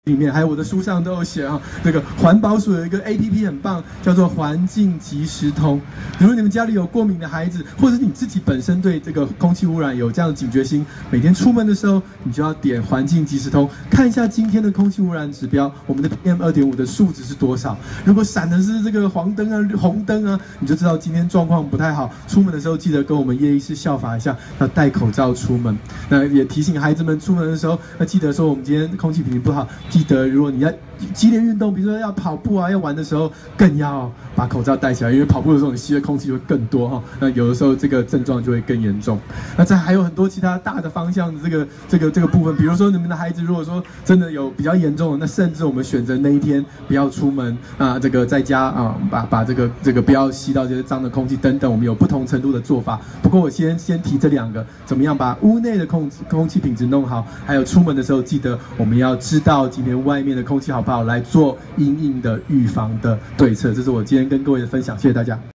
里面，还有我的书上都有写啊。这个环保署有一个 APP 很棒，叫做环境即时通。如果你们家里有过敏的孩子，或者是你自己本身对这个空气污染有这样的警觉心，每天出门的时候，你就要点环境即时通，看一下今天的空气污染指标，我们的 PM2.5的数值是多少。如果闪的是这个黄灯啊、红灯啊，你就知道今天状况不太好。出门的时候记得跟我们叶医师效法一下，要戴口罩出门。那也提醒孩子们出门的时候，要记得说我们今天空气品质不好。记得，如果你要激烈运动，比如说要跑步啊、要玩的时候，更要把口罩戴起来，因为跑步的时候你吸的空气会更多哈。那有的时候这个症状就会更严重。那这还有很多其他大的方向的这个部分，比如说你们的孩子如果说真的有比较严重的，那甚至我们选择那一天不要出门啊，这个在家啊，把这个不要吸到这些脏的空气等等，我们有不同程度的做法。不过我先提这两个，怎么样把屋内的空气品质弄好，还有出门的时候记得我们要知道今天外面的空气好不好，来做因应的预防的对策。这是我今天跟各位的分享，谢谢大家。